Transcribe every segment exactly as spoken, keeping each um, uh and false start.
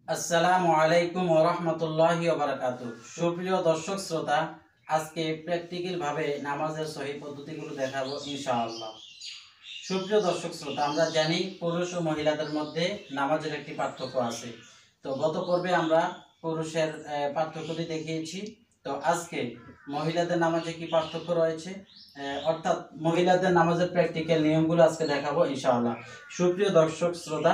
আসসালামু আলাইকুম ওয়া রাহমাতুল্লাহি ওয়া বারাকাতুহু। সুপ্রিয় দর্শক শ্রোতা, আজকে প্র্যাকটিক্যাল ভাবে নামাজের সহি পদ্ধতিগুলো দেখাবো ইনশাআল্লাহ। সুপ্রিয় দর্শক শ্রোতা, আমরা জানি পুরুষ ও মহিলাদের মধ্যে নামাজের একটি পার্থক্য আছে। তো গত পর্বে আমরা পুরুষের পার্থক্যটি দেখিয়েছি। তো আজকে মহিলাদের নামাজে কি পার্থক্য রয়েছে, অর্থাৎ মহিলাদের নামাজের প্র্যাকটিক্যাল নিয়মগুলো আজকে দেখাবো ইনশাআল্লাহ। সুপ্রিয় দর্শক শ্রোতা,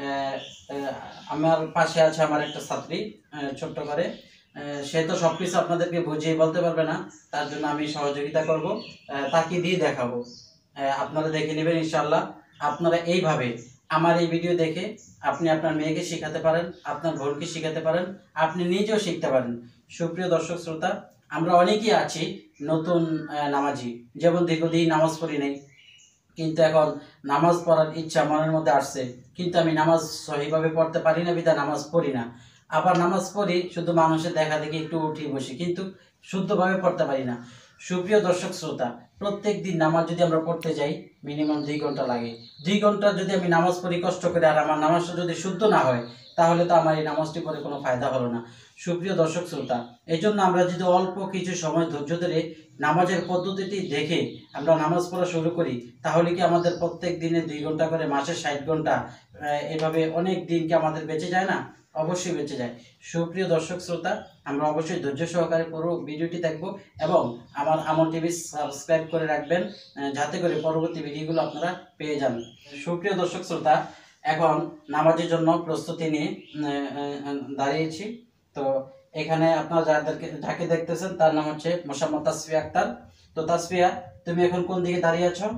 আমার পাশে আছে আমার একটা ছাত্রী, ছোট্ট করে। সে তো সবকিছু আপনাদেরকে বুঝিয়ে বলতে পারবে না, তার জন্য আমি সহযোগিতা করব, তাকে দিয়ে দেখাবো। আপনারা দেখে নেবেন ইনশাআল্লাহ। আপনারা এইভাবে আমার এই ভিডিও দেখে আপনি আপনার মেয়েকে শেখাতে পারেন, আপনার বোনকে শেখাতে পারেন, আপনি নিজেও শিখতে পারেন। সুপ্রিয় দর্শক শ্রোতা, আমরা অনেকেই আছি নতুন নামাজি, যেমন দীর্ঘদিন নামাজ পড়ি নাই, কিন্তু এখন নামাজ পড়ার ইচ্ছা মনের মধ্যে আসছে, কিন্তু আমি নামাজ সহিভাবে পড়তে পারি না, বিধায় নামাজ পড়ি না। আবার নামাজ পড়ি শুধু মানুষের দেখা দেখি একটু উঠি বসি, কিন্তু শুদ্ধভাবে পড়তে পারি না। সুপ্রিয় দর্শক শ্রোতা, প্রত্যেক দিন নামাজ যদি আমরা পড়তে যাই মিনিমাম দুই ঘন্টা লাগে। দুই ঘন্টা যদি আমি নামাজ পড়ি কষ্ট করে, আর আমার নামাজটা যদি শুদ্ধ না হয়, তাহলে তো আমার এই নামাজটি পড়ে কোনো ফায়দা হলো না। সুপ্রিয় দর্শক শ্রোতা, এই জন্য আমরা যদি অল্প কিছু সময় ধৈর্য ধরে নামাজের পদ্ধতিটি দেখে আমরা নামাজ পড়া শুরু করি, তাহলে কি আমাদের প্রত্যেক দিনে দুই ঘন্টা করে মাসে ষাট ঘন্টা, এভাবে অনেক দিন কি আমাদের বেঁচে যায় না? অবশ্যই বেঁচে যায়। সুপ্রিয় দর্শক শ্রোতা, আমরা অবশ্যই ধৈর্য সহকারে পুরো ভিডিওটি দেখব এবং আমার আমল টিভি সাবস্ক্রাইব করে রাখবেন, যাতে করে পরবর্তী ভিডিওগুলো আপনারা পেয়ে যান। সুপ্রিয় দর্শক শ্রোতা, এখন নামাজের জন্য প্রস্তুতি নিয়ে দাঁড়িয়েছি। তো এখানে আপনারা যাদেরকে যাকে দেখতেছেন তার নাম হচ্ছে মোসাম্মদ তাসফিয়া আক্তার। তো তাসফিয়া, তুমি এখন কোন দিকে দাঁড়িয়ে আছো?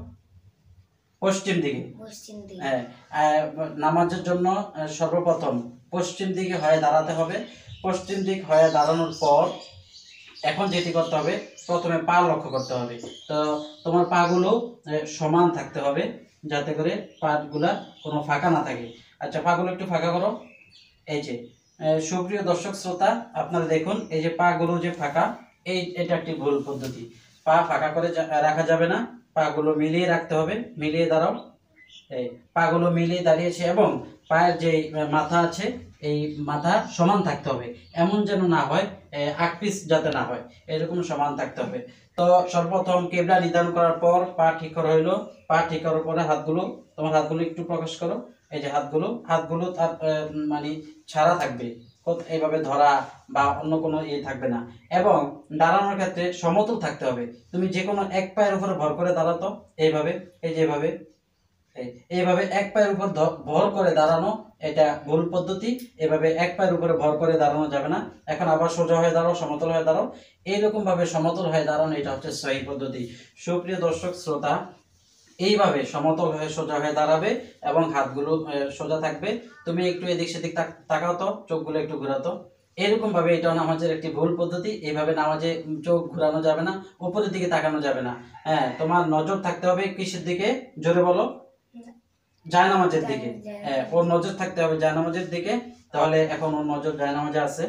পশ্চিম দিকে। হ্যাঁ, নামাজের জন্য সর্বপ্রথম পশ্চিম দিকে হয়ে দাঁড়াতে হবে। পশ্চিম দিক হয়ে দাঁড়ানোর পর এখন যেটি করতে হবে, প্রথমে পা লক্ষ্য করতে হবে। তো তোমার পাগুলো সমান থাকতে হবে, যাতে করে পাগুলা কোনো ফাঁকা না থাকে। আচ্ছা, পাগুলো একটু ফাঁকা করো। এই যে সুপ্রিয় দর্শক শ্রোতা, আপনারা দেখুন, এই যে পাগুলো যে ফাঁকা, এই এটা একটি ভুল পদ্ধতি। পা ফাঁকা করে রাখা যাবে না, পাগুলো মিলিয়ে রাখতে হবে। মিলিয়ে দাঁড়াও। এই পাগুলো মিলিয়ে দাঁড়িয়েছে এবং পায়ের যে মাথা আছে এই মাথা সমান থাকতে হবে, এমন যেন না হয় আকপিস যাতে না হয়, এরকম সমান থাকতে হবে। তো সর্বপ্রথম কেবলা নির্ধারণ করার পর পা ঠিক করা হইলো। পা ঠিক করার পরে হাতগুলো, তোমার হাতগুলো একটু প্রকাশ করো। এই যে হাতগুলো হাতগুলো তার মানে ছাড়া থাকবে, এইভাবে ধরা বা অন্য কোনো ইয়ে থাকবে না। এবং দাঁড়ানোর ক্ষেত্রে সমতল থাকতে হবে। তুমি যে কোনো এক পায়ের উপরে ভর করে দাঁড়াতো, এইভাবে, এই যে এইভাবে, এইভাবে এক পায়ের উপর ভর করে দাঁড়ানো, এটা ভুল পদ্ধতি। এভাবে এক পায়ের উপরে ভর করে দাঁড়ানো যাবে না। এখন আবার সোজা হয়ে দাঁড়াও, সমতল হয়ে দাঁড়াও। এইরকম ভাবে সমতল হয়ে দাঁড়ানো, এটা হচ্ছে সহি পদ্ধতি। সুপ্রিয় দর্শক শ্রোতা, এইভাবে সমতল হয়ে সোজা হয়ে দাঁড়াবে এবং হাতগুলো সোজা থাকবে। তুমি একটু এদিক সেদিক তাকাও তো, চোখগুলো একটু ঘোরাতো। এরকম ভাবে, এটা নামাজের একটি ভুল পদ্ধতি। এইভাবে নামাজে চোখ ঘোরানো যাবে না, উপরের দিকে তাকানো যাবে না। হ্যাঁ, তোমার নজর থাকতে হবে কিসের দিকে? জোরে বলো। জায়নামাজের দিকে। হ্যাঁ, ওর নজর থাকতে হবে জায়নামাজের দিকে। তাহলে এখন ওর নজর জায়নামাজে আছে।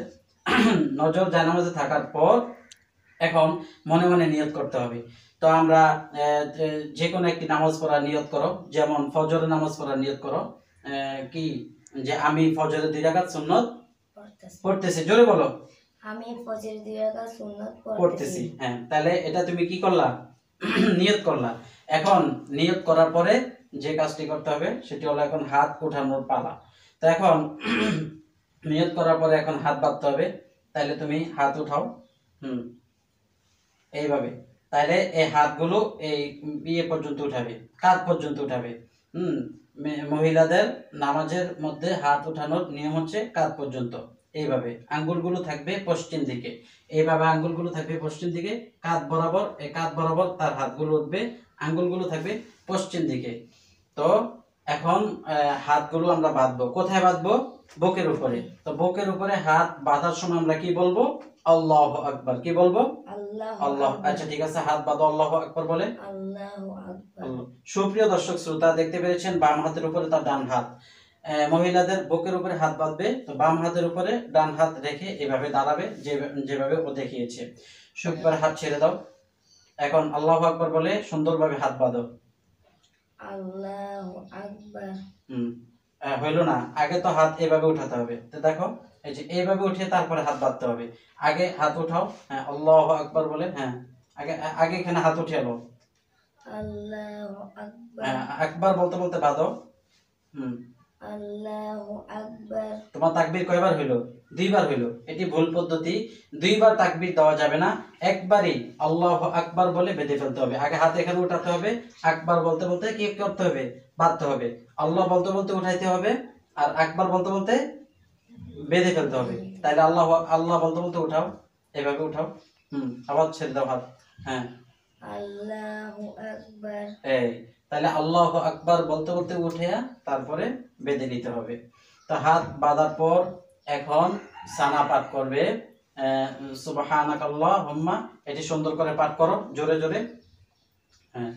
নজর জায়নামাজে থাকার পর এখন মনে মনে নিয়ত করতে হবে। তো আমরা যে কোনো একটি নামাজ পড়ার নিয়ত করো, যেমন ফজরের নামাজ পড়ার নিয়ত করো। কি, যে আমি ফজরের দুই রাকাত সুন্নত পড়তেছি। জোরে বলো। আমি ফজরের দুই রাকাত সুন্নত পড়তেছি। হ্যাঁ, তাহলে এটা তুমি কি করলা? নিয়ত করলা। এখন নিয়ত করার পরে যে কাজটি করতে হবে সেটি হলো এখন হাত উঠানোর পালা। তো এখন নিয়ত করার পরে এখন হাত বাঁধতে হবে। তাহলে তুমি হাত উঠাও, হুম, এইভাবে। তাহলে এই হাতগুলো এই বিয়ে পর্যন্ত উঠাবে, কাঁধ পর্যন্ত উঠাবে। হুম, মহিলাদের নামাজের মধ্যে হাত উঠানোর নিয়ম হচ্ছে কাঁধ পর্যন্ত। এইভাবে আঙ্গুলগুলো থাকবে পশ্চিম দিকে, এইভাবে আঙ্গুলগুলো থাকবে পশ্চিম দিকে, কাঁধ বরাবর, এই কাঁধ বরাবর তার হাতগুলো উঠবে, আঙ্গুলগুলো থাকবে পশ্চিম দিকে। তো এখন হাতগুলো আমরা বাঁধবো। কোথায় বাঁধবো? বুকের উপরে। তো বুকের উপরে হাত বাঁধার সময় আমরা কি বলবো? আল্লাহু আকবার। কি বলবো? আল্লাহ। আচ্ছা, ঠিক আছে, হাত বাঁধো, আল্লাহু আকবার বলে। আল্লাহু আকবার। সুপ্রিয় দর্শক শ্রোতা, দেখতে পেরেছেন বাম হাতের উপরে তার ডান হাত। মহিলাদের বুকের উপরে হাত বাঁধবে, তো বাম হাতের উপরে ডান হাত রেখে এভাবে দাঁড়াবে, যেভাবে ও দেখিয়েছে। শুক্রবার হাত ছেড়ে দাও। এখন আল্লাহু আকবার বলে সুন্দরভাবে হাত বাঁধো। আল্লাহু আকবার। হুম, আহ, হইলো না, আগে তো হাত এভাবে উঠাতে হবে। তো দেখো এই যে এইভাবে উঠিয়ে তারপরে হাত বাঁধতে হবে। আগে হাত উঠাও, হ্যাঁ আল্লাহু আকবার বলে, হ্যাঁ আগে আগে এখানে হাত উঠিয়ে লো, আল্লাহু আকবার। হ্যাঁ আকবার বলতে বলতে বাঁধো। হুম আল্লাহু আকবার। তোমার তাকবীর কয়বার হইলো? দুইবার হইলো। এটি ভুল পদ্ধতি। দুইবার তাকবীর দেওয়া যাবে না, একবারই আল্লাহু আকবার বলে বেঁধে ফেলতে হবে। আগে হাত এখানে উঠাতে হবে, আকবার বলতে বলতে কি করতে হবে? বাঁধতে হবে। আল্লাহ বলতে বলতে উঠাইতে হবে, আর আকবার বলতে বলতে বেঁধে ফেলতে হবে। তাইলে আল্লাহ আল্লাহ বলতে বলতে উঠাও, এভাবে উঠাও। হুম আবার ছেড়ে দাও হাত। হ্যাঁ আল্লাহু আকবার। এই তাহলে আল্লাহু আকবার বলতে বলতে উঠে তারপরে বেঁধে নিতে হবে। তো হাত বাঁধার পর এখন সানা পাঠ করবে, সুবহানাকাল্লাহুম্মা, এটি সুন্দর করে পাঠ করো, জোরে জোরে। হ্যাঁ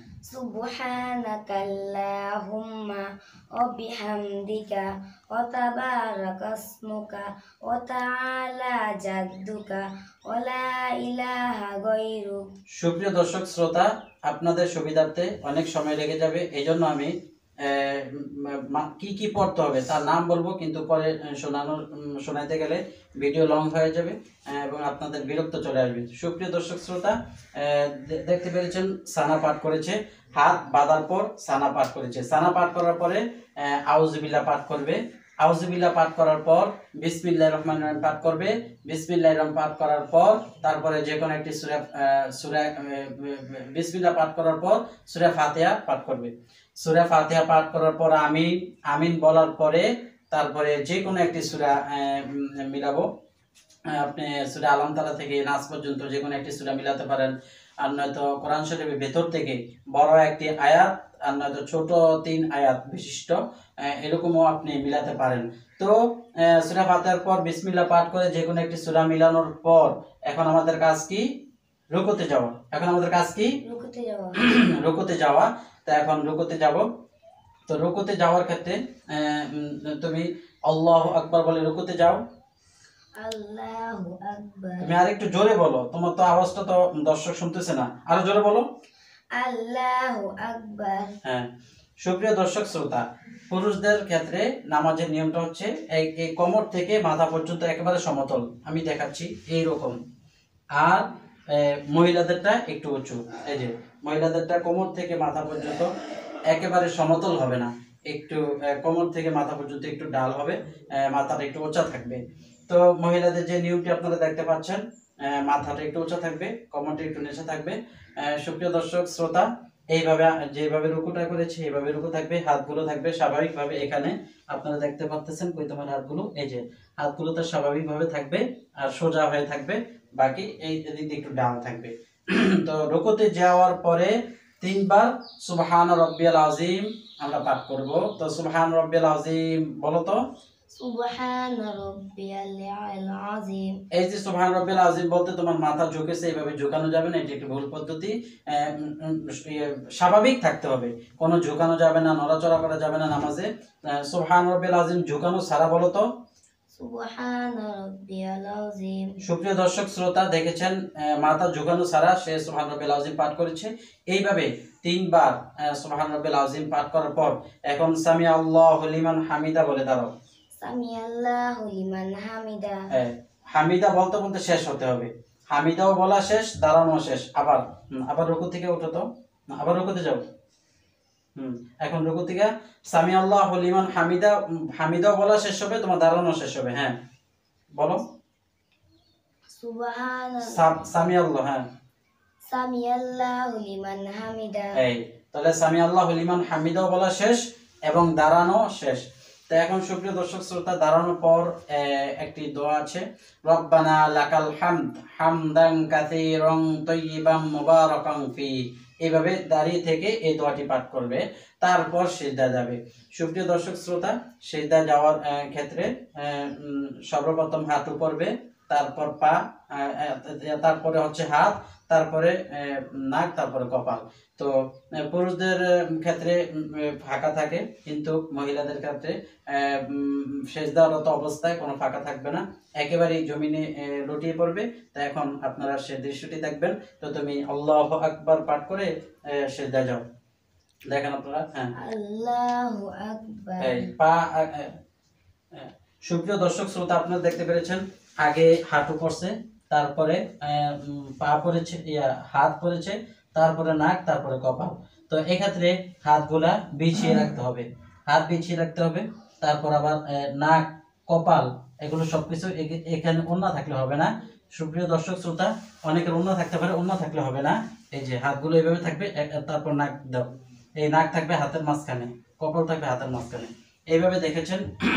সুবহানাকাল্লাহুম্মা ওয়া বিহামদিকা ওয়া তাবারাকা ইসমুকা ওয়া তাআলা জাদ্দুকা ওয়া লা ইলাহা গায়রুক। সুপ্রিয় দর্শক শ্রোতা, আপনাদের সুবিধার্থে অনেক সময় লেগে যাবে, এই জন্য আমি আহ, মা- কি কি পড়তে হবে তার নাম বলবো, কিন্তু পরে আহ, শোনানোর উম, শোনাইতে গেলে ভিডিও লং হয়ে যাবে আহ, এবং আপনাদের বিরক্ত চলে আসবে। সুপ্রিয় দর্শক শ্রোতা, আহ, দে- দেখতে পেরেছেন সানা পাঠ করেছে, হাত বাঁধার পর সানা পাঠ করেছে। সানা পাঠ করার পরে আহ, আউযুবিল্লাহ পাঠ করবে। আউযুবিল্লাহ পাঠ করার পর বিসমিল্লাহির রহমানির রহিম পাঠ করবে। বিসমিল্লাহির রহমান পাঠ করার পর তারপরে যে কোনো একটি সূরা আহ, সূরা আহ, বিসমিল্লাহ পাঠ করার পর সূরা ফাতিহা পাঠ করবে। সূরা ফাতিহা পাঠ করার পর আমিন, আমিন বলার পরে তারপরে যে কোনো একটি সূরা আহ, উম, মিলাবো। আহ, আপনি সূরা আলাম তারা থেকে নাস পর্যন্ত যে কোনো একটি সূরা মিলাতে পারেন, আর নয়তো কোরআন শরীফের ভেতর থেকে বড় একটি আয়াত, আর নয়তো ছোট তিন আয়াত বিশিষ্ট আহ, এরকমও আপনি মিলাতে পারেন। তো আহ, সূরা ফাতিহার পর বিসমিল্লাহ পাঠ করে যে কোনো একটি সূরা মিলানোর পর এখন আমাদের কাজ কি? রুকুতে যাওয়া। এখন আমাদের কাজ কি? রুকুতে যাওয়া। রুকুতে যাওয়া। তো এখন রুকুতে যাব। তো রুকুতে যাওয়ার ক্ষেত্রে আহ, উম, তুমি আল্লাহু আকবার বলে রুকুতে যাও। আল্লাহু আকবার। তুমি আরেকটু জোরে বলো, তোমার তো আওয়াজটা তো দর্শক শুনতেছে না, আরো জোরে বলো। আল্লাহু আকবার। হ্যাঁ সুপ্রিয় দর্শক শ্রোতা, পুরুষদের ক্ষেত্রে নামাজের নিয়মটা হচ্ছে এই এই কোমর থেকে মাথা পর্যন্ত একেবারে সমতল, আমি দেখাচ্ছি এইরকম। আর আহ, মহিলাদেরটা একটু উঁচু। এই যে মহিলাদেরটা কোমর থেকে মাথা পর্যন্ত একেবারে সমতল হবে না, একটু আহ, কোমর থেকে মাথা পর্যন্ত একটু ডাল হবে, আহ, মাথাটা একটু উঁচা থাকবে। তো মহিলাদের যে নিয়মটি আপনারা দেখতে পাচ্ছেন, আহ, মাথাটা একটু উঁচা থাকবে, কোমরটা একটু নিচে থাকবে। আহ, সুপ্রিয় দর্শক শ্রোতা, এইভাবে যেভাবে রুকুটা করেছে এইভাবে রুকু থাকবে, হাতগুলো থাকবে স্বাভাবিকভাবে। এখানে আপনারা দেখতে পাচ্ছেন কই তোমার হাতগুলো, এই যে হাতগুলো তো স্বাভাবিকভাবে থাকবে আর সোজা হয়ে থাকবে, বাকি এই দিক দিয়ে একটু ডাউন থাকবে। তো রুকুতে যাওয়ার পরে তিনবার সুবহান রাব্বিয়াল আযীম আমরা পাঠ করব। তো সুবহান রাব্বিয়াল আযীম বলো তো। সুবহান রাব্বিয়াল আযীম। এই যে সুবহান রাব্বিয়াল আযীম বলতে তোমার মাথা ঝুঁকেছে, এইভাবে ঝুঁকানো যাবে না, এটি একটি ভুল পদ্ধতি। আহ, উম, উম, ইয়ে, স্বাভাবিক থাকতে হবে, কোনো ঝুঁকানো যাবে না, নড়াচড়া করা যাবে না নামাজে। আহ, সুবহান রাব্বিয়াল আযীম ঝুঁকানো ছাড়া বলো তো। সুবহান রাব্বিয়াল আযীম। সুপ্রিয় দর্শক শ্রোতা, দেখেছেন আহ, মাথা ঝুঁকানো ছাড়া সে সুবহান রাব্বিয়াল আযীম পাঠ করেছে। এইভাবে তিনবার আহ, সুবহান রাব্বিয়াল আযীম পাঠ করার পর এখন সামি আল্লাহু লিমান হামিদা বলে দাঁড়াও। সামি আল্লাহু লিমান হামিদা। হ্যাঁ, হামিদা বলতে বলতে শেষ হতে হবে, হামিদাও বলা শেষ, দাঁড়ানো শেষ। আবার হুম, আবার রুকু থেকে উঠো তো, না, আবার রুকুতে যাও। হুম এখন রুকু থেকে সামি আল্লাহু লিমান হামিদা, উম, হামিদাও বলা শেষ হবে, তোমার দাঁড়ানো শেষ হবে। হ্যাঁ বলো। সুবহান সাম- সামি আল্লাহ, হ্যাঁ সামি আল্লাহু লিমান হামিদা। এই তাহলে সামি আল্লাহু লিমান হামিদাও বলা শেষ এবং দাঁড়ানো শেষ। তো এখন সুপ্রিয় দর্শক শ্রোতা, দাঁড়ানোর পর আহ, একটি দোয়া আছে, রব্বানা লাকাল হামদ হামদান কাসীরান তাইয়িবান মুবারাকান ফি। এইভাবে দাঁড়িয়ে থেকে এই দোয়াটি পাঠ করবে, তারপর সিজদা যাবে। সুপ্রিয় দর্শক শ্রোতা, সিজদা যাওয়ার আহ, ক্ষেত্রে আহ, উম, সর্বপ্রথম হাঁটু পড়বে, তারপর পা, আহ, আহ, তারপরে হচ্ছে হাত, তারপরে আহ, নাক, তারপরে কপাল। তো আহ, পুরুষদের আহ, ক্ষেত্রে উম, আহ, ফাঁকা থাকে, কিন্তু মহিলাদের ক্ষেত্রে আহ, উম, সেজদারত অবস্থায় কোনো ফাঁকা থাকবে না, একেবারেই জমিনে আহ, লুটিয়ে পড়বে। তো এখন আপনারা সে দৃশ্যটি দেখবেন। তো তুমি আল্লাহু আকবার পাঠ করে আহ, সেজদা যাও। দেখেন আপনারা, হ্যাঁ আল্লাহু আকবার। এই পা আ- আ- আ- সুপ্রিয় দর্শক শ্রোতা, আপনারা দেখতে পেরেছেন আগে হাঁটু পড়ছে, তারপরে আহ, উম, পা পড়েছে, ইয়া হাত পড়েছে, তারপরে নাক, তারপরে কপাল। তো এক্ষেত্রে হাতগুলা বিছিয়ে রাখতে হবে, হাত বিছিয়ে রাখতে হবে। তারপর আবার আহ, নাক, কপাল, এগুলো সবকিছু এ- এখানে ওন্না থাকলে হবে না। সুপ্রিয় দর্শক শ্রোতা, অনেকের ওন্না থাকতে পারে, ওন্না থাকলে হবে না। এই যে হাতগুলো এইভাবে থাকবে, এক- তারপর নাক দাও, এই নাক থাকবে হাতের মাঝখানে, কপাল থাকবে হাতের মাঝখানে, এইভাবে দেখেছেন।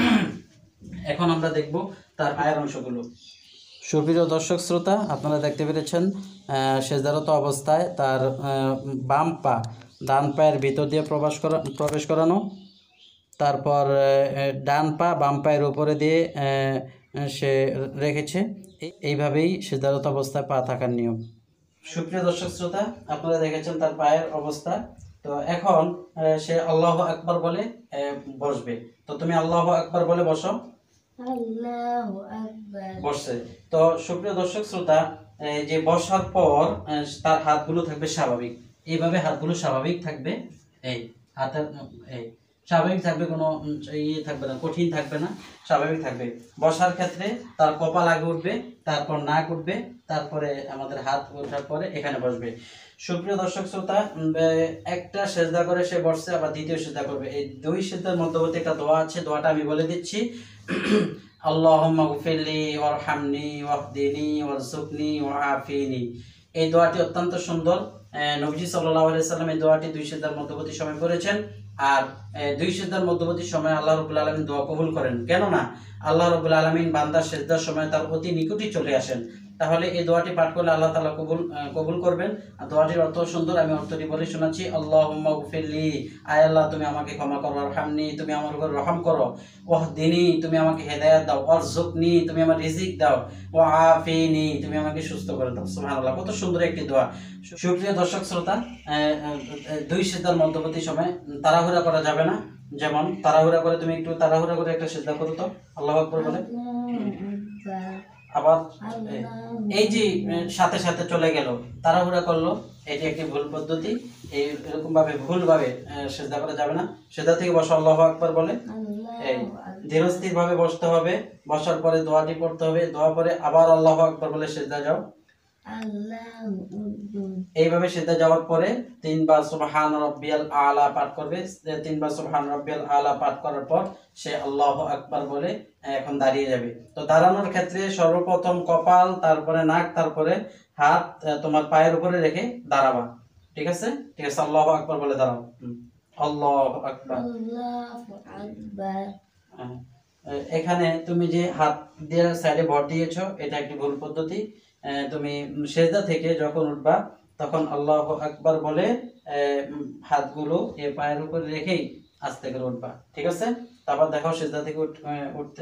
এখন আমরা দেখব তার পায়ের অংশগুলো। সুপ্রিয় দর্শক শ্রোতা, আপনারা দেখতে পেরেছেন সেজদারত অবস্থায় তার আহ, বাম পা ডান পায়ের ভিতর দিয়ে প্রবেশ করা প্রবেশ করানো, তারপর আহ, ডান পা বাম পায়ের উপরে দিয়ে আহ, সে রেখেছে। এই- এইভাবেই সেজদারত অবস্থায় পা থাকার নিয়ম। সুপ্রিয় দর্শক শ্রোতা, আপনারা দেখেছেন তার পায়ের অবস্থা। তো এখন আহ, সে আল্লাহু আকবার বলে আহ, বসবে। তো তুমি আল্লাহু আকবার বলে বসো। আল্লাহু আকবার। বসছে। তো সুপ্রিয় দর্শক শ্রোতা, এই যে বসার পর আহ, তার হাতগুলো থাকবে স্বাভাবিক, এইভাবে হাতগুলো স্বাভাবিক থাকবে। এই হাতের উম, এই স্বাভাবিক থাকবে, কোনো উম, ইয়ে থাকবে না, কঠিন থাকবে না, স্বাভাবিক থাকবে। বসার ক্ষেত্রে তার কপাল আগে উঠবে, তারপর নাক উঠবে, তারপরে আমাদের হাত ওঠার পরে এখানে বসবে। সুপ্রিয় দর্শক শ্রোতা, উম, এ- একটা সেজদা করে সে বসছে, আবার দ্বিতীয় সেজদা করবে। এই দুই সেজদার মধ্যবর্তী একটা দোয়া আছে, দোয়াটা আমি বলে দিচ্ছি। আল্লাহুম্মা গফিরলি ওয়ারহামনি ওয়াহদিনি ওয়ারযুকনি ওয়াআফিনি। এই দোয়াটি অত্যন্ত সুন্দর। আহ, নবীজি সাল্লাল্লাহু আলাইহি সাল্লাম এই দোয়াটি দুই সিজদার মধ্যবর্তী সময় করেছেন। আর আহ, দুই সিজদার মধ্যবর্তী সময় আল্লাহ রাব্বুল আলামিন দোয়া কবুল করেন। কেননা আল্লাহ রাব্বুল আলামিন বান্দার সিজদার সময় তার অতি নিকটই চলে আসেন। তাহলে এই দোয়াটি পাঠ করলে আল্লাহ তাআলা কবুল আহ, কবুল করবেন। আর দোয়াটির অর্থ সুন্দর, আমি অর্থটি বলে শোনাচ্ছি। আল্লাহুম্মা গফিরলি, আয় আল্লাহ তুমি আমাকে ক্ষমা করো, ওয়ারহামনি তুমি আমার উপর রহম করো, ওয়াহদিনি তুমি আমাকে হেদায়েত দাও, ওয়ারযুকনি তুমি আমার রিজিক দাও, ওয়াআফিনি তুমি আমাকে সুস্থ করে দাও। সুবহানাল্লাহ, কত সুন্দর একটি দোয়া। সুপ্রিয় দর্শক শ্রোতা, আহ, আহ, দুই সিজদার মধ্যবর্তী সময় তাড়াহুড়া করা যাবে না। যেমন তাড়াহুড়া করে, তুমি একটু তাড়াহুড়া করে একটা সিজদা করো তো আল্লাহু আকবার বলে। আবার এই যে সাথে সাথে চলে গেল, তাড়াহুড়া করলো, এটি একটি ভুল পদ্ধতি। এই এরকম ভাবে ভুল ভাবে সেজদা করা যাবে না। সেজদা থেকে বসা আল্লাহু আকবার বলে এই ধীরস্থির ভাবে বসতে হবে। বসার পরে দোয়াটি পড়তে হবে, দোয়া পরে আবার আল্লাহু আকবার বলে সেজদা যাও। এইভাবে সেজদা যাওয়ার পরে তিনবার সুবহান রাব্বিয়াল আলা পাঠ করবে। তিনবার সুবহান রাব্বিয়াল আলা পাঠ করার পর সে আল্লাহু আকবার বলে এখন দাঁড়িয়ে যাবে। তো দাঁড়ানোর ক্ষেত্রে সর্বপ্রথম কপাল, তারপরে নাক, তারপরে হাত তোমার পায়ের উপরে রেখে দাঁড়াবা। ঠিক আছে? ঠিক আছে, আল্লাহু আকবার বলে দাঁড়াও। আল্লাহু আকবার। আল্লাহু আকবার। এখানে তুমি যে হাত দিয়ে সাইডে ভর দিয়েছো, এটা একটি ভুল পদ্ধতি। তুমি সেজদা থেকে যখন উঠবা তখন আল্লাহু আকবার বলে হাতগুলো এ পায়ের উপর রেখেই আস্তে করে উঠবা। ঠিক আছে? তারপর দেখাও সেজদা থেকে উঠতে।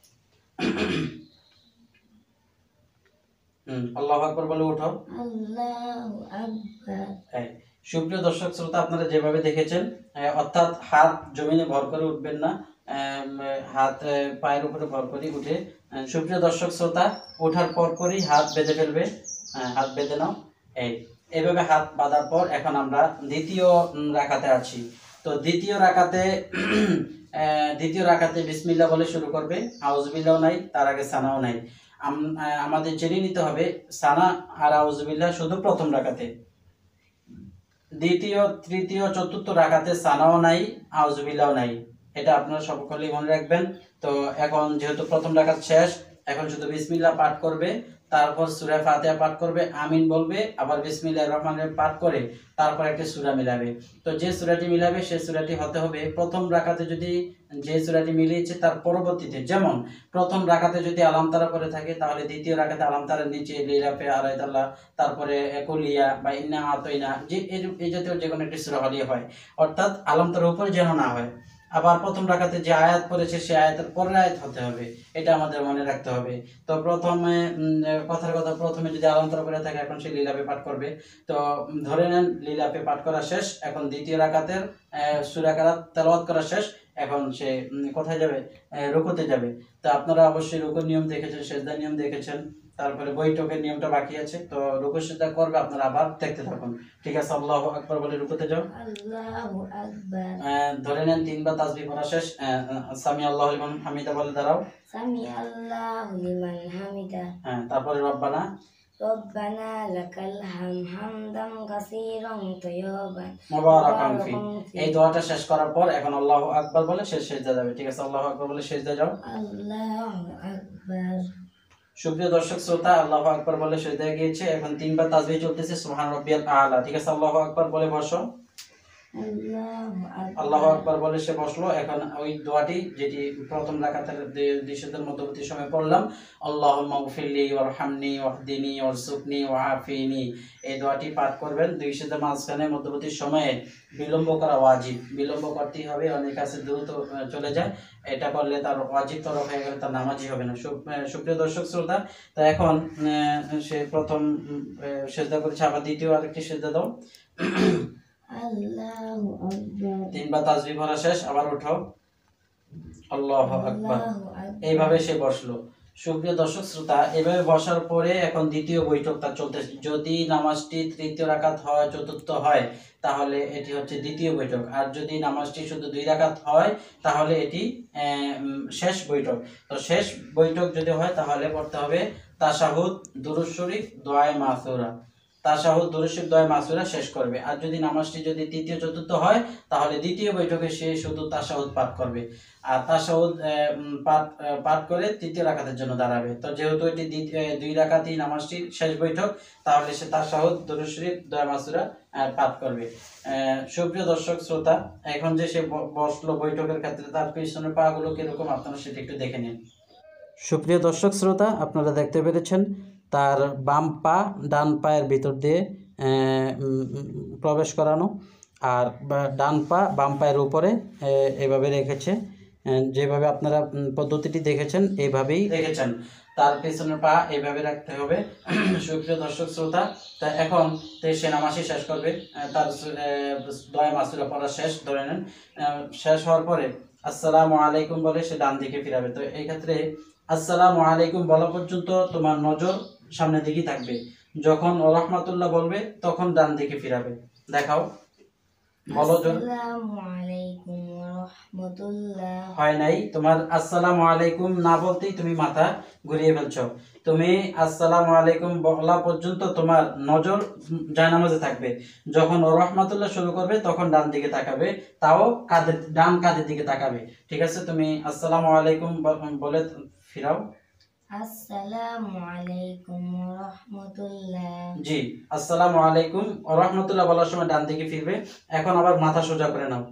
হুম, আল্লাহু আকবার বলে উঠো। আল্লাহু আকবার। সুপ্রিয় দর্শক শ্রোতা, আপনারা যেভাবে দেখেছেন, অর্থাৎ হাত জমিনে ভর করে উঠবেন না, হাত পায়ের উপরে ভর করে উঠে। সুপ্রিয় দর্শক শ্রোতা, ওঠার পর পরই হাত বেঁধে ফেলবে। হাত বেঁধে নাও। এই এইভাবে হাত বাঁধার পর এখন আমরা দ্বিতীয় রাকাতে আছি। তো দ্বিতীয় রাকাতে দ্বিতীয় রাকাতে বিসমিল্লাহ বলে শুরু করবে। আউযুবিল্লাহ নাই, তার আগে সানাও নাই। আমাদের জেনে নিতে হবে সানা আর আউযুবিল্লাহ শুধু প্রথম রাকাতে। দ্বিতীয়, তৃতীয়, চতুর্থ রাকাতে সানাও নাই, আউযুবিল্লাহও নাই। এটা আপনারা সকলেই মনে রাখবেন। তো এখন যেহেতু প্রথম রাকাত শেষ, এখন শুধু বিসমিল্লাহ পাঠ করবে, তারপর সূরা ফাতিহা পাঠ করবে, আমিন বলবে, আবার বিসমিল্লাহির রহমানির রহিম পাঠ করে তারপর একটা সূরা মিলাবে। তো যে সূরাটি মিলাবে সেই সূরাটি হতে হবে প্রথম রাকাতে যদি যে সূরাটি মিলিয়েছে তার পরবর্তীতে। যেমন প্রথম রাকাতে যদি আলাম তারা করে থাকে, তাহলে দ্বিতীয় রাকাতে আলাম তারার নিচে লিলাফে আরাইতাল্লাহ, তারপরে কুলিয়া বা ইন্না আতাইনা, যে এই জাতীয় যে কোনো একটি সূরা হলেই হয়। অর্থাৎ আলাম তারার উপরে যেন না হয়। আবার প্রথম রাকাতে যে আয়াত পড়েছে সেই আয়াতের পরের আয়াত হতে হবে, এটা আমাদের মনে রাখতে হবে। তো প্রথমে কথার কথা, প্রথমে যদি আলান্তর করে থাকে এখন সে লীলাপে পাঠ করবে। তো ধরে নেন লীলাপে পাঠ করা শেষ, এখন দ্বিতীয় রাকাতের সূরা কেরাত তেলাওয়াত করা শেষ, এখন সে উম, কোথায় যাবে? আহ, রুকুতে যাবে। তো আপনারা অবশ্যই রুকুর নিয়ম দেখেছেন, সেজদার নিয়ম দেখেছেন, তারপরে বৈঠকের নিয়মটা বাকি আছে। তো রুকু সিজদা করবে, আপনারা আবার দেখতে থাকুন। ঠিক আছে, আল্লাহু আকবার বলে রুকুতে যাও। আল্লাহু আকবার। আহ, ধরে নেন তিনবার তাসবিহ পড়া শেষ। আহ, আহ, সামি আল্লাহু লিমান হামিদা বলে দাঁড়াও। সামি আল্লাহু লিমান হামিদা। হ্যাঁ, তারপরে রব্বানা রব্বানা লাকাল হাম হামদাম কাসীরান তাইয়্যিবান মুবারাকান ফি। এই দোয়াটা শেষ করার পর এখন আল্লাহু আকবার বলে শেষ সেজদা যাবে। ঠিক আছে, আল্লাহু আকবার বলে সেজদা যাও। আল্লাহু আকবার। সুপ্রিয় দর্শক শ্রোতা, আল্লাহু আকবার বলে সেজদায় গিয়েছে। এখন তিনবার তাসবিহ চলতেছে, সুবহান রাব্বিয়াল আলা। ঠিক আছে, আল্লাহু আকবার বলে বসো। আল্লাহু আকবার। আল্লাহু আকবার বলে সে বসলো। এখন ওই দোয়াটি যেটি প্রথম রাকাতের দ্বিশতের মধ্যবর্তী সময় পড়লাম, আল্লাহুম্মা গফিরলি ওয়ারহামনি ওয়াহদিনি ওয়ারযুকনি ওয়াআফিনি, এই দোয়াটি পাঠ করবেন। দুই শতের মাঝখানে মধ্যবর্তী সময়ে বিলম্ব করা ওয়াজিব, বিলম্ব করতেই হবে। অনেক কাছে দ্রুত চলে যায়, এটা করলে তার ওয়াজিব তরফ হয়ে গেলে তার নামাজই হবে না। সুপ্রিয় দর্শক শ্রোতা, তো এখন সে প্রথম সেজদা করেছে, আবার দ্বিতীয় আরেকটি সেজদা দাও। আল্লাহু আকবার। তিনবার তাসবিহ পড়া শেষ, আবার উঠো, আল্লাহু আকবার। আল্লাহু আকবার। এইভাবে সে বসলো। সুপ্রিয় দর্শক শ্রোতা, এইভাবে বসার পরে এখন দ্বিতীয় বৈঠকটা চলতেছে। যদি নামাজটি তৃতীয় রাকাত হয়, চতুর্থ হয়, তাহলে এটি হচ্ছে দ্বিতীয় বৈঠক। আর যদি নামাজটি শুধু দুই রাকাত হয়, তাহলে এটি শেষ বৈঠক। তো শেষ বৈঠক যদি হয়, তাহলে পড়তে হবে তাশাহুদ, দুরূদ শরীফ, দোয়ায়ে মাসুরা। তাশাহুদ, দুরূদ শরীফ, দোয়ায়ে মাসুরা শেষ করবে। আর যদি নামাজটি যদি তৃতীয় চতুর্থ হয়, তাহলে দ্বিতীয় বৈঠকে সে শুধু তাশাহুদ পাঠ করবে। আর তাশাহুদ পাঠ পাঠ করে তৃতীয় রাকাতের জন্য দাঁড়াবে। তো যেহেতু এটি দুই রাকাতই নামাজটির শেষ বৈঠক, তাহলে সে তাশাহুদ, দুরূদ শরীফ, দোয়া মাসুরা পাঠ করবে। সুপ্রিয় দর্শক শ্রোতা, এখন যে সে বসলো বৈঠকের ক্ষেত্রে, তার পিছনের পা গুলো কিরকম আপনারা সেটা একটু দেখে নিন। সুপ্রিয় দর্শক শ্রোতা, আপনারা দেখতে পেরেছেন তার বাম পা ডান পায়ের ভিতর দিয়ে প্রবেশ করানো, আর ডান পা বাম পায়ের উপরে এভাবে রেখেছে। যেভাবে আপনারা পদ্ধতিটি দেখেছেন এইভাবেই রেখেছেন। তার পেছনের পা এইভাবে রাখতে হবে। সুপ্রিয় দর্শক শ্রোতা, তা এখন সে নামাজই শেষ করবে। তার দোয়া মাসুরা পড়া শেষ, ধরে নেন। শেষ হওয়ার পরে আসসালামু আলাইকুম বলে সে ডান দিকে ফিরাবে। তো এই ক্ষেত্রে আসসালামু আলাইকুম বলা পর্যন্ত তোমার নজর সামনের দিকে থাকবে। যখন রাহমাতুল্লাহ বলবে তখন ডান দিকে ফিরাবে। দেখাও, বলো। আসসালামু আলাইকুম ওয়া রাহমাতুল্লাহ। হয় নাই, তোমার আসসালামু আলাইকুম না বলতেই তুমি মাথা ঘুরিয়ে ফেলছো। তুমি আসসালামু আলাইকুম বলা পর্যন্ত তোমার নজর জায়নামাজে থাকবে। যখন ওয়া রাহমাতুল্লাহ শুরু করবে তখন ডান দিকে তাকাবে, তাও কাঁধের ডান কাঁধের দিকে তাকাবে। ঠিক আছে, তুমি আসসালামু আলাইকুম বলে ফিরাও। আসসালামু আলাইকুম ওয়া রাহমাতুল্লাহ। জি, আসসালামু আলাইকুম ওয়া রাহমাতুল্লাহ বলার সময় ডান দিকে ফিরবে। এখন আবার মাথা সোজা করে নাও।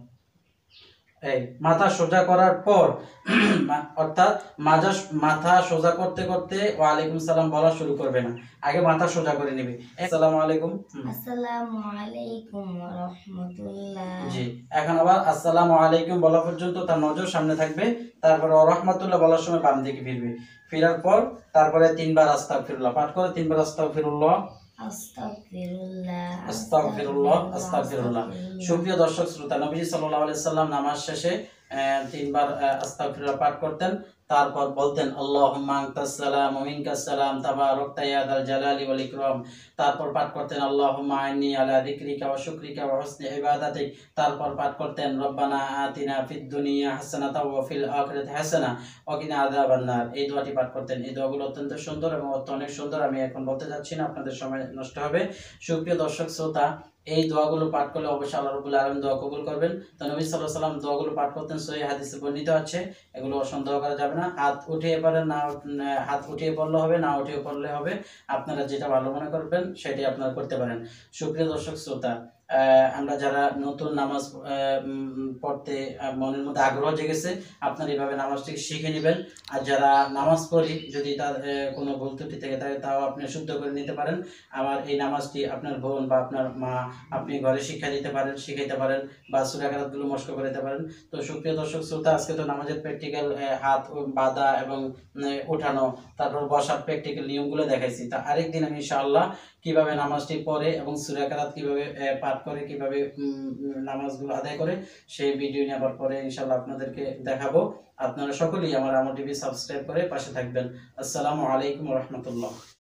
এই মাথা সোজা করার পর অর্থাৎ মাজা মাথা সোজা করতে করতে ওয়া আলাইকুম সালাম বলা শুরু করবে না, আগে মাথা সোজা করে নেবে। আসসালামু আলাইকুম। আসসালামু আলাইকুম ওয়া রাহমাতুল্লাহ। জি, এখন আবার আসসালামু আলাইকুম বলা পর্যন্ত তার নজর সামনে থাকবে। তারপর ওয়া রাহমাতুল্লাহ বলার সময় বাম দিকে ফিরবে। ফিরার পর তারপরে তিনবার আস্তাগফিরুল্লাহ পাঠ করে তিনবার আস্তাগফিরুল্লাহ আস্তাগফিরুল্লাহ আস্তাগফিরুল্লাহ আস্তাগফিরুল্লাহ। সুপ্রিয় দর্শক শ্রোতা, নবীজি সাল্লাল্লাহু আলাইহি সাল্লাম নামাজ শেষে তিনবার আস্তাগফিরুল্লাহ পাঠ করতেন। তারপর বলতেন আল্লাহুম্মা আনতাস সালাম ওয়া মিনকাস সালাম তাবারাকতা ইয়া যাল জালালি ওয়াল ইকরাম। তারপর পাঠ করতেন আল্লাহুম্মা আইন্নী আলা যিকরিকা ওয়া শুকরিকা ওয়া হুসনি ইবাদাতিক। তারপর পাঠ করতেন রব্বানা আতিনা ফিদ দুনিয়া হাসানাতাও ওয়া ফিল আখিরাতি হাসানা ওয়া কিনা আযাবান নার। এই দোয়াটি পাঠ করতেন। এই দোয়াগুলো অত্যন্ত সুন্দর এবং অনেক সুন্দর। আমি এখন বলতে যাচ্ছি না, আপনাদের সময় নষ্ট হবে। সুপ্রিয় দর্শক শ্রোতা, এই দোয়াগুলো পাঠ করলে অবশ্যই আল্লাহ রাব্বুল আলামিন দোয়া কবুল করবেন। তো নবী সাল্লাল্লাহু আলাইহি সাল্লাম দোয়াগুলো পাঠ করতেন, সহিহ হাদিসে বর্ণিত আছে, এগুলো সন্দেহ করা যাবে না। হাত উঠিয়ে পড়েন, না হাত উঠিয়ে পড়লে হবে, না উঠিয়ে পড়লে হবে। আপনারা যেটা ভালো মনে করবেন সেটাই আপনারা করতে পারেন। সুপ্রিয় দর্শক শ্রোতা, আমরা যারা নতুন নামাজ পড়তে মনের মধ্যে আগ্রহ জেগেছে, আপনারা এইভাবে নামাজটি শিখে নেবেন। আর যারা নামাজ পড়ি, যদি তার কোনো ভুল ত্রুটি থেকে থাকে, তাও আপনি শুদ্ধ করে নিতে পারেন। আমার এই নামাজটি আপনার বোন বা আপনার মা আপনি ঘরে শিক্ষা দিতে পারেন, শিখাইতে পারেন, বা সূরা কারাতগুলো মস্ক করে দিতে পারেন। তো সুপ্রিয় দর্শক শ্রোতা, আজকে তো নামাজের প্র্যাকটিক্যাল হাত বাঁধা এবং উঠানো, তারপর বসার প্র্যাকটিক্যাল নিয়মগুলো দেখাইছি। তা আরেকদিন আমি ইনশাআল্লাহ কিভাবে নামাজটি পড়ে এবং সূরা কেরাত কিভাবে আহ, পাঠ করে, কিভাবে উম, নামাজগুলো আদায় করে, সেই ভিডিও নিয়ে আবার পরে ইনশাআল্লাহ আপনাদেরকে দেখাবো। আপনারা সকলেই আমার আমল টিভি সাবস্ক্রাইব করে পাশে থাকবেন। আসসালামু আলাইকুম ওয়া রাহমাতুল্লাহ।